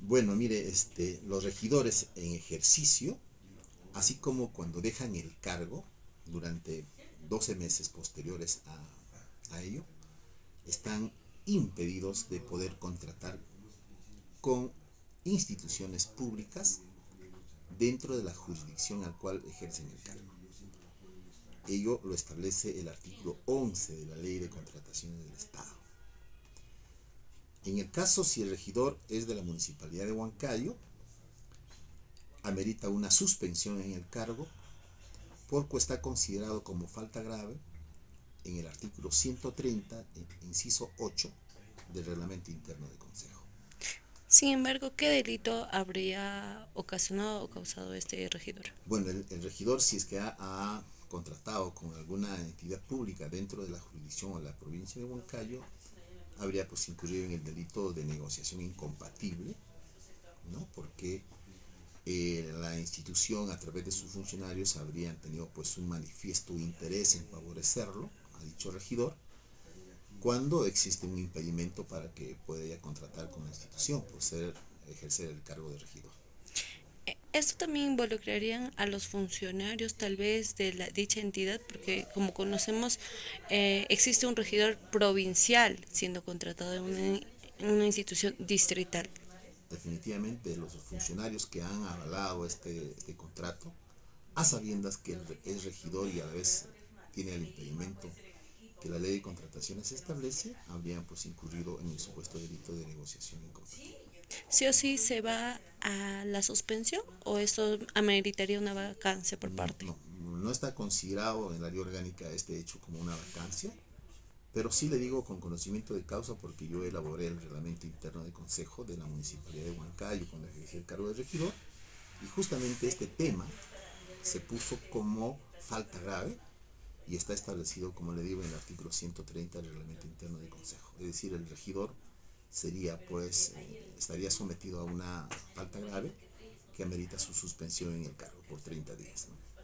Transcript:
Bueno, mire, los regidores en ejercicio, así como cuando dejan el cargo durante 12 meses posteriores a ello, están impedidos de poder contratar con instituciones públicas dentro de la jurisdicción al cual ejercen el cargo. Ello lo establece el artículo 11 de la Ley de Contrataciones del Estado. En el caso si el regidor es de la Municipalidad de Huancayo, amerita una suspensión en el cargo porque está considerado como falta grave en el artículo 130, inciso 8 del Reglamento Interno del Consejo. Sin embargo, ¿qué delito habría ocasionado o causado este regidor? Bueno, el regidor, si es que ha contratado con alguna entidad pública dentro de la jurisdicción o la provincia de Huancayo, habría pues incurrido en el delito de negociación incompatible, ¿no? Porque la institución a través de sus funcionarios habrían tenido pues un manifiesto interés en favorecerlo a dicho regidor, cuando existe un impedimento para que pueda ya contratar con la institución por ejercer el cargo de regidor. Esto también involucraría a los funcionarios tal vez de dicha entidad, porque como conocemos existe un regidor provincial siendo contratado en una institución distrital. Definitivamente los funcionarios que han avalado este contrato, a sabiendas que es regidor y a la vez tiene el impedimento que la ley de contrataciones establece, habrían pues incurrido en el supuesto delito de negociación incompatible. ¿Sí o sí se va a la suspensión o esto ameritaría una vacancia por No, parte? no, no está considerado en la ley orgánica este hecho como una vacancia, pero sí le digo con conocimiento de causa porque yo elaboré el reglamento interno de consejo de la Municipalidad de Huancayo cuando ejercí el cargo de regidor, y justamente este tema se puso como falta grave y está establecido, como le digo, en el artículo 130 del reglamento interno de consejo. Es decir, el regidor estaría sometido a una falta grave que amerita su suspensión en el cargo por 30 días, ¿no?